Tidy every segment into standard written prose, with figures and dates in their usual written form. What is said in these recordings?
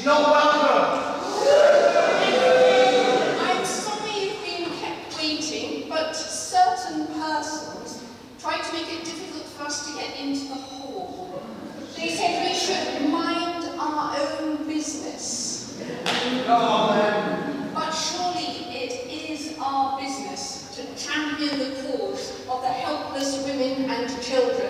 She's not welcome. I'm sorry you've been kept waiting, but certain persons tried to make it difficult for us to get into the hall. They said we should mind our own business. Come on, then. But surely it is our business to champion the cause of the helpless women and children.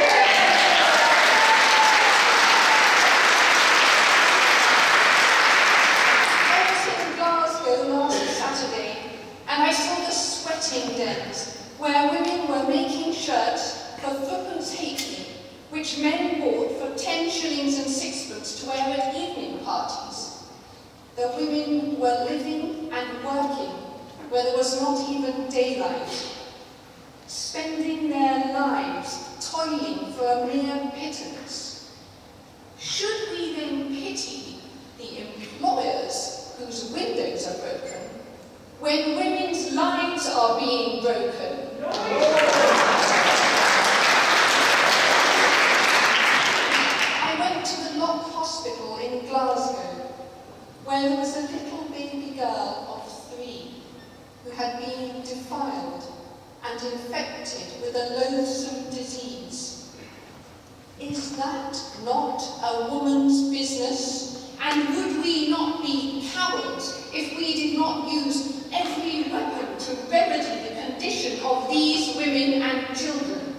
And I saw the sweating dens, where women were making shirts for threepence halfpenny, which men bought for 10 shillings and sixpence to wear at evening parties. The women were living and working where there was not even daylight, spending their lives toiling for a mere pittance. Should we then pity the employers whose windows are broken when women's lives are being broken? I went to the Lock Hospital in Glasgow, where there was a little baby girl of 3 who had been defiled and infected with a loathsome disease. Is that not a woman's business? And would we not be cowards if we did not use every weapon to remedy the condition of these women and children?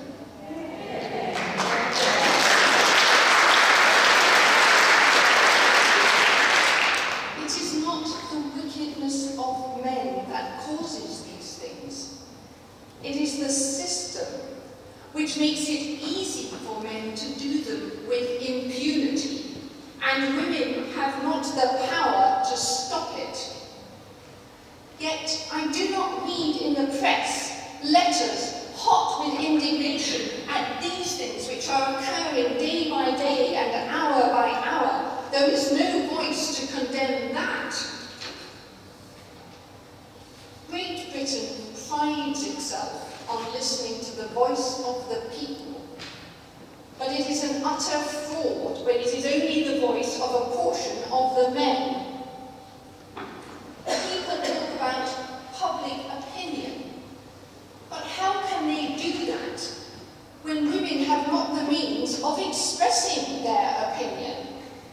It is not the wickedness of men that causes these things. It is the system which makes it easy for men to do them with impunity, and women have not the power to stop it. Yet I do not read in the press letters hot with indignation at these things which are occurring day by day and hour by hour. There is no voice to condemn that. Great Britain prides itself on listening to the voice of the people, but it is an utter fraud when it is only the voice of a portion of the men. People talk about public opinion, but how can they do that when women have not the means of expressing their opinion?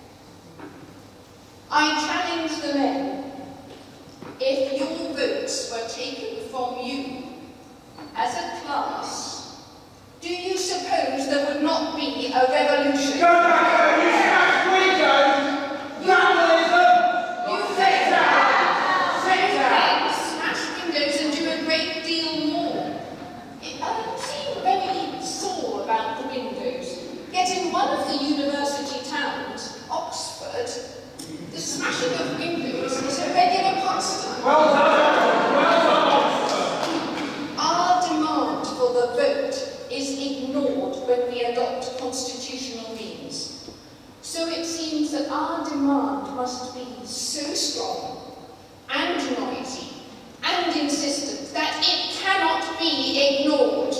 I challenge the men. If your votes were taken from you as a class, do you suppose there would not be a revolution? Go back home, you smash windows! Vandalism! You say that! Smash windows and do a great deal more. It seemed very sore about the windows. Yet in one of the university towns, Oxford, the smashing of windows is a regular pastime. Well done! Well done, Oxford! Our demand for the vote is ignored when we adopt constitutional means. So it seems that our demand must be so strong and noisy and insistent that it cannot be ignored.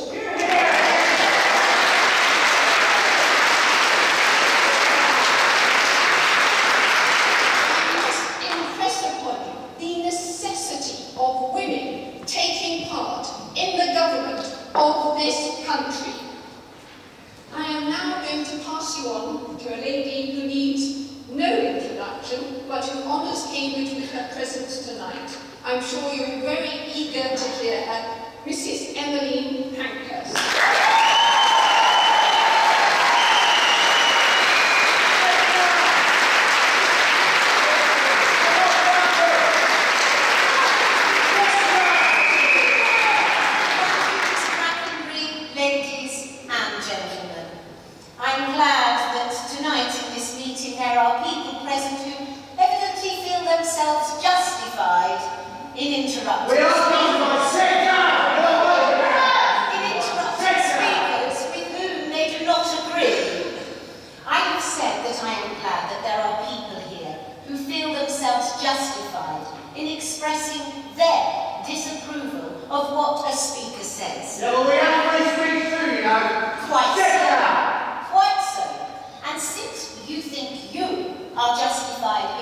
I must impress upon you the necessity of women taking part in the government of this country. I am now going to pass you on to a lady who needs no introduction, but who honours Cambridge with her presence tonight. I'm sure you're very eager to hear her, Mrs. Emmeline Pankhurst. I'm glad that tonight in this meeting there are people present who evidently feel themselves justified in interrupting We are justified! Sit down! in interrupting speakers with whom they do not agree. I have said that I am glad that there are people here who feel themselves justified in expressing their disapproval of what a speaker says. Yeah, well, we have free speech too, you know. Quite Sit so. down! Quite so. And since you think you are justified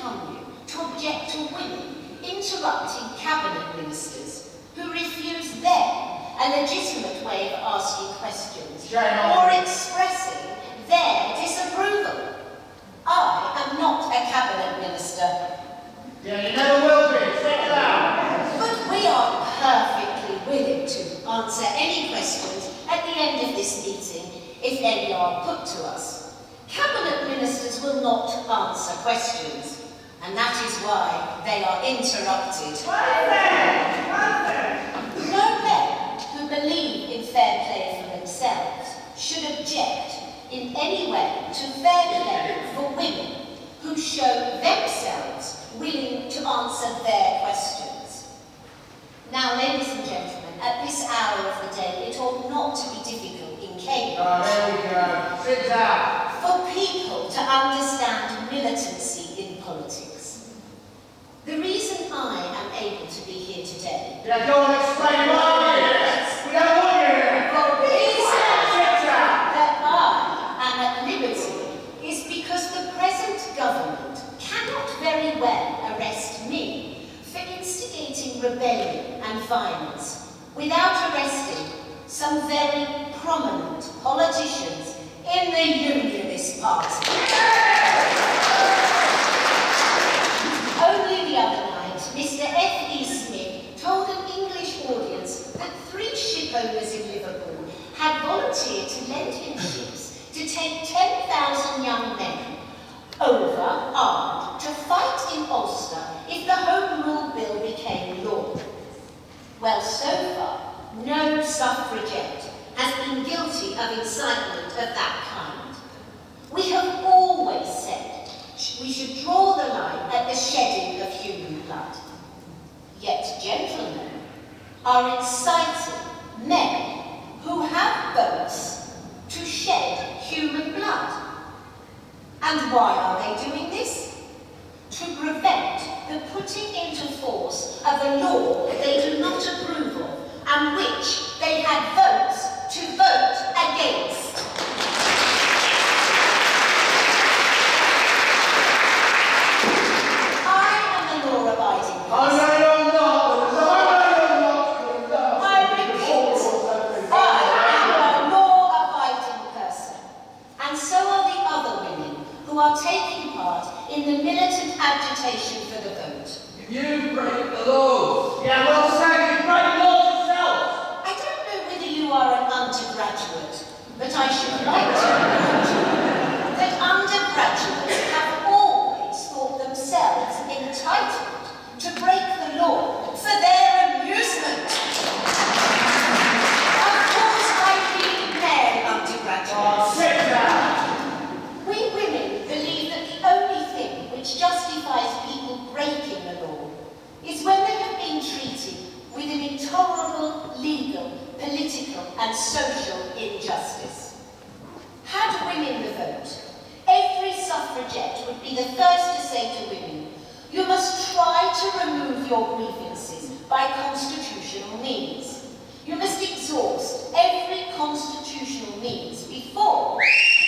become you to object to women interrupting cabinet ministers who refuse them a legitimate way of asking questions or expressing their disapproval? I am not a cabinet minister. Yeah, you never will be. Sit down. But we are perfectly willing to answer any questions at the end of this meeting, if any are put to us. Cabinet ministers will not answer questions, and that is why they are interrupted. No men who believe in fair play for themselves should object in any way to fair play for women who show themselves willing to answer their questions. Now, ladies and gentlemen, at this hour of the day, it ought not to be difficult in Cambridge There we go. Sit down. for people to understand militancy in politics. The reason I am able to be here today Yeah, go and explain why you're here. We don't want you here. for the reason Sit down. that I am at liberty is because the present government cannot very well arrest me for instigating rebellion and violence without arresting some very prominent politicians in the Unionist Party. Only the other night, Mr. F.E. Smith told an English audience that 3 ship owners in Liverpool had volunteered to lend him ships to take 10,000 young men over armed to fight in Ulster if the Home Rule Bill became law. Well, so far, no suffragette has been guilty of incitement of that kind. We have always said we should draw the line at the shedding of human blood. Yet gentlemen are inciting men who have votes to shed human blood. And why are they doing this? To prevent the putting into force of a law they do not approve of and which they had votes to vote against. I am a law-abiding person. I repeat, I am a law-abiding person. And so are the other women who are taking part in the militant agitation for the vote. You break the laws. Yeah, well, Sam, you break laws yourself. I don't know whether you are an undergraduate, but I should like to remind you that undergraduates have always thought themselves entitled to break the law for their amusement. Of course, I mean male undergraduates. Sit down. We women believe that the only thing which justifies people breaking the law is when they have been treated with an intolerable legal, political and social injustice. Had women the vote, every suffragette would be the first to say to women, you must try to remove your grievances by constitutional means. You must exhaust every constitutional means before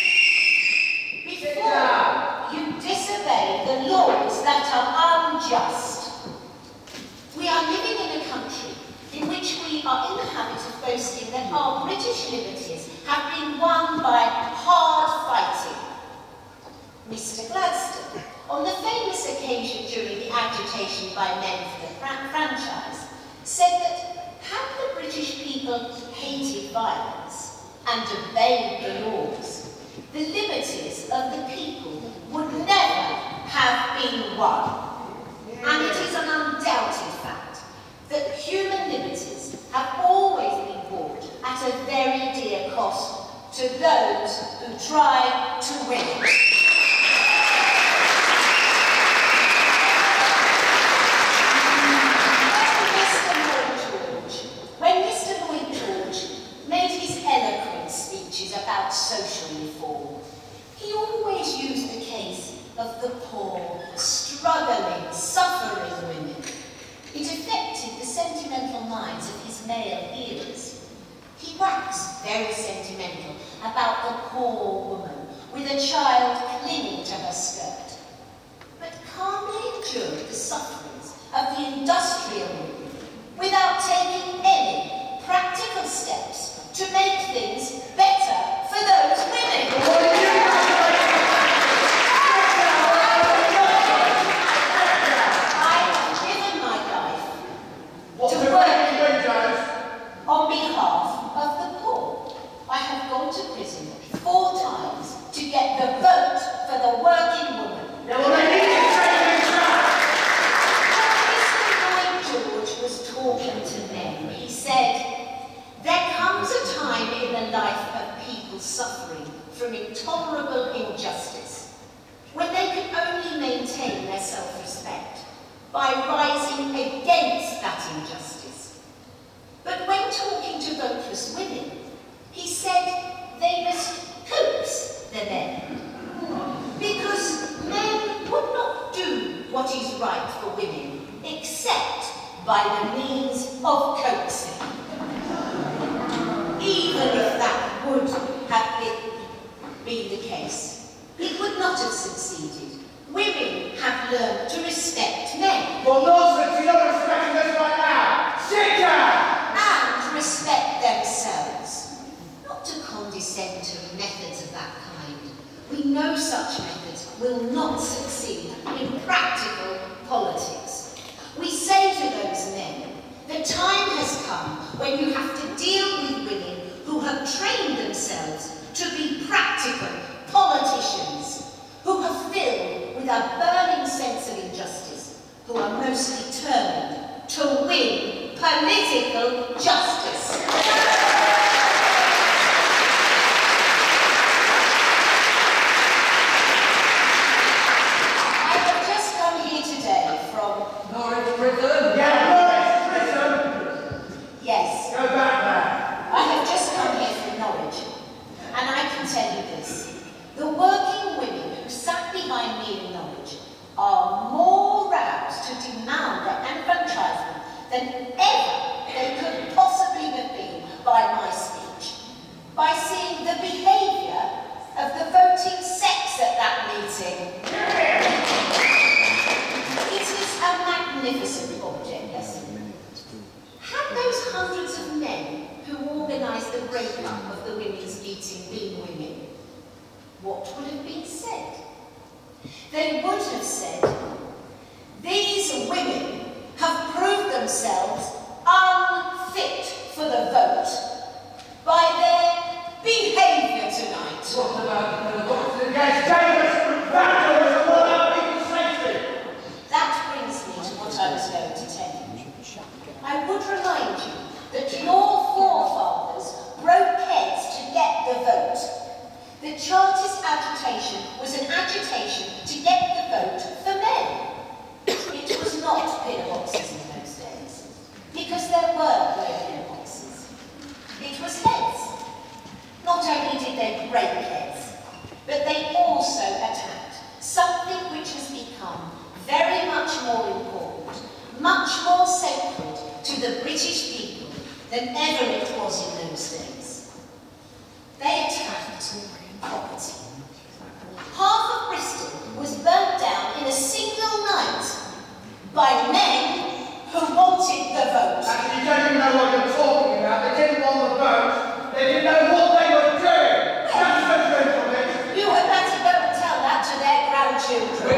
you disobey the laws that are unjust. We are living in a country in which we are in the habit of boasting that our British liberties have been won by hard fighting. Mr. Gladstone, on the famous occasion during the agitation by men for the franchise, said that had the British people hated violence and obeyed the laws, the liberties of the people would never have been won. And it is an undoubted fact that human liberties have always been bought at a very dear cost to those who try to win it. When Mr. Lloyd George made his eloquent speeches about social reform, he always used the case of the poor, struggling, suffering women. It affected the sentimental minds of his male hearers. He waxed very sentimental about the poor woman with a child clinging to her skirt. But calmly endured the sufferings of the industrial movement without taking any practical steps to make things better for those women. I have given my life to work on behalf of the poor. I have gone to prison 4 times to get the vote for the working woman. George was talking to men. He said, there comes a time in the life of people suffering from intolerable injustice when they can only maintain their self-respect by rising against that injustice. But when talking to voteless women, he said they must coax the men, because men would not do what is right for women except by the means of coaxing. Even if that would have been the case, it would not have succeeded. Women have learned to respect men. Well, nonsense, you're not respecting us right now. Sit down! And respect themselves. Not to condescend to methods of that kind. We know such methods will not succeed in practical politics. We say to those men, the time has come when you have to deal with women who have trained themselves to be practical politicians, who are filled with a burning sense of injustice, who are most determined to win political justice. I have just come here today from Norwich Prison? Yeah, Norwich Prison! Yes. Go back there. I have just come here from Norwich, and I can tell you this. The working women who sat behind me in Norwich are more roused to demand their enfranchisement than ever they could possibly have been by my speech, by seeing the behaviour of the voting sex at that meeting. It is a magnificent object lesson. Had those hundreds of men who organised the break-up of the women's meeting been women, what would have been said? They would have said, these women have proved themselves unfit for the vote by their behaviour tonight. What about the votes against dangerous vandalism and all our people's safety? That brings me to what I was going to tell you. I would remind you that your forefathers broke heads to get the vote. The Chartist agitation was an agitation to get the vote for men. It was not pillar boxes in those days, because there were no pillar boxes. It was heads. Not only did they break heads, but they also attacked something which has become very much more important, much more sacred to the British people than ever it was in those days. They attacked property. Half of Bristol was burnt down in a single night by men who wanted the vote. Actually, you don't even know what you're talking about. They didn't want the vote. They didn't know what they were doing. That's the truth of it. You had better go and tell that to their grandchildren.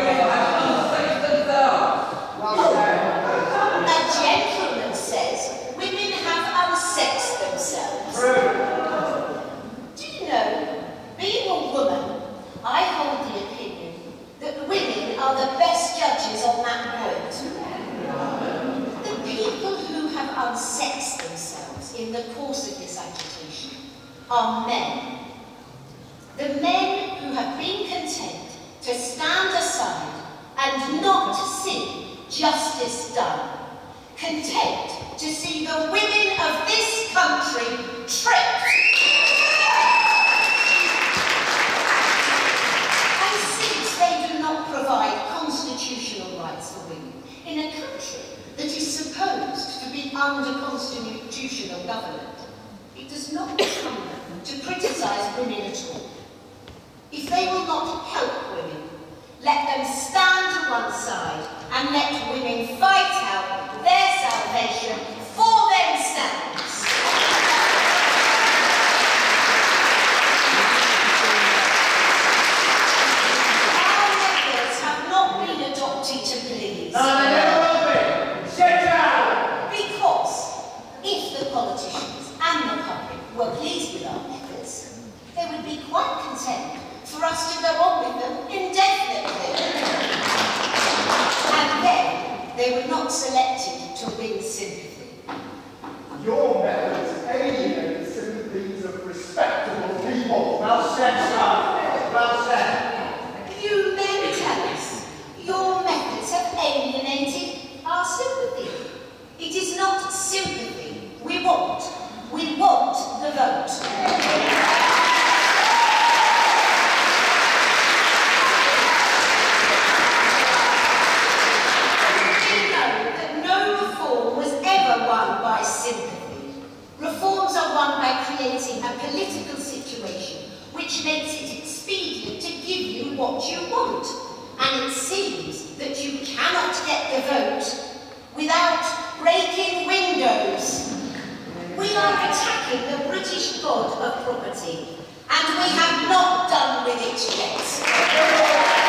A gentleman says women have unsexed themselves. Do you know, being a woman, I hold the opinion that women are the best judges on that point. The people who have unsexed themselves in the course of this agitation are men. The men who have been content to stand aside and not see justice done. Content to see the women of this country tricked. And since they do not provide constitutional rights for women in a country that is supposed to be under constitutional government, it does not become them to criticise women at all. If they will not help women, Let them stand to one side and let women fight out their salvation for themselves. Our methods have not been adopted to please. No, they never will be. Sit down. Because if the politicians and the public were pleased with our methods, they would be quite content for us to go on with them indefinitely. And then they were not selected to win sympathy. Your methods alienate the sympathies of respectable people. Well said, sir. Well said. You men tell us your methods have alienated our sympathy. It is not sympathy we want. We want the vote. By sympathy. Reforms are won by creating a political situation which makes it expedient to give you what you want. And it seems that you cannot get the vote without breaking windows. We are attacking the British god of property, and we have not done with it yet.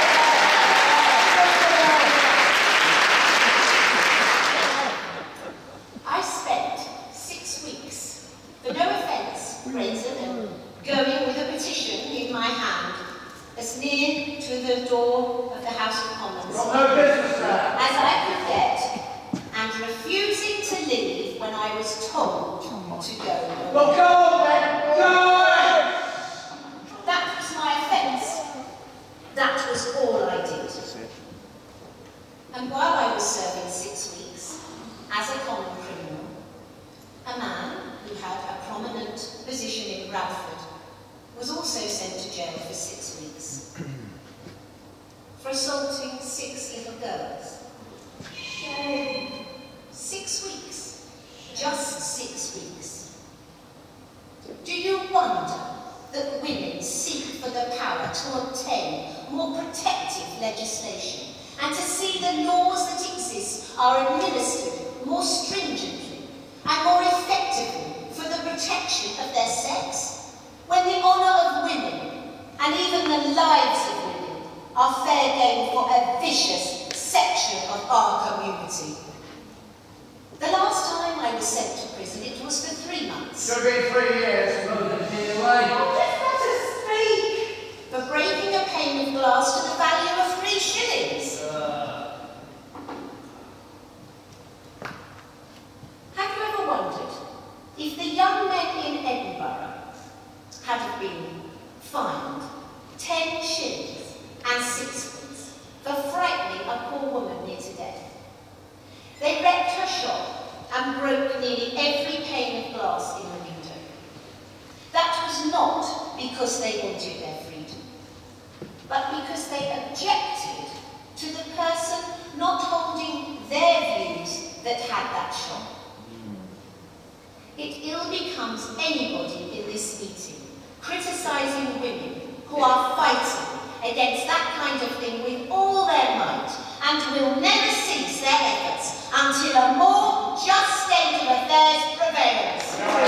I spent 6 weeks, for no offence, brazen, going with a petition in my hand as near to the door of the House of Commons No business there. as I could get, and refusing to leave when I was told to go. Well, go on then. Go on. That was my offence. That was all I did. And while I was serving 6 weeks as a common criminal, a man who had a prominent position in Bradford was also sent to jail for 6 weeks for assaulting 6 little girls. 6 weeks. Just 6 weeks. Do you wonder that women seek for the power to obtain more protective legislation and to see the laws that exist are administered more stringently and more effectively for the protection of their sex, when the honour of women and even the lives of women are fair game for a vicious section of our community? The last time I was sent to prison, it was for 3 months. Should have been 3 years. Rather than being away. Just let us speak! For breaking a pane of glass to the value of 3 shillings. Have you ever wondered if the young men in Edinburgh had been fined 10 shillings and 6pence for frightening a poor woman near to death? They wrecked her shop and broke nearly every pane of glass in the window. That was not because they wanted their freedom, but because they objected to the person not holding their views that had that shop. It ill becomes anybody in this meeting criticising women who are fighting against that kind of thing with all their might and will never cease their efforts until a more just state of affairs prevails.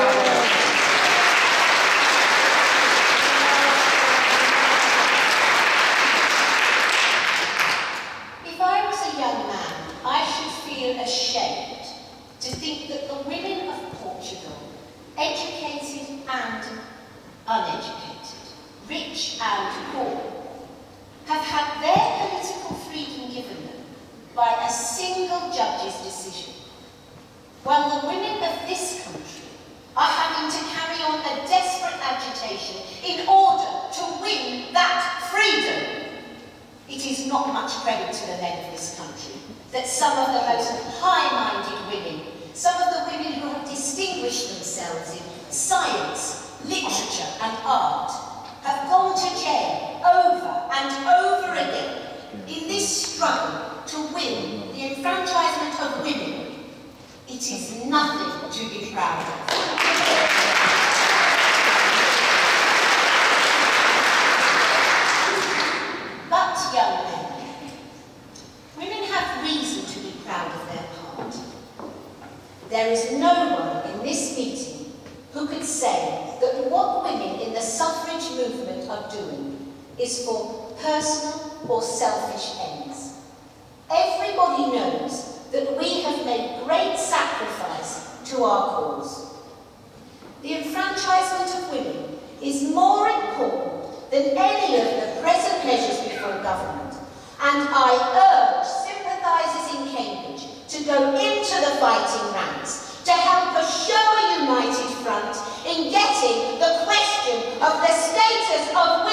If I was a young man, I should feel ashamed to think that the women of Portugal, educated and uneducated, rich and poor, have had their political freedom given them by a single judge's decision, while the women of this country are having to carry on a desperate agitation in order to win that freedom. It is not much credit to the men of this country that some of the most high-minded women, some of the women who have distinguished themselves in science, literature and art, have gone to jail over and over again in this struggle to win the enfranchisement of women. It is nothing to be proud of. But, young men, there is no one in this meeting who could say that what women in the suffrage movement are doing is for personal or selfish ends. Everybody knows that we have made great sacrifice to our cause. The enfranchisement of women is more important than any of the present measures before government, and I urge sympathisers in Cambridge to go into the fighting ranks to help us show a united front in getting the question of the status of women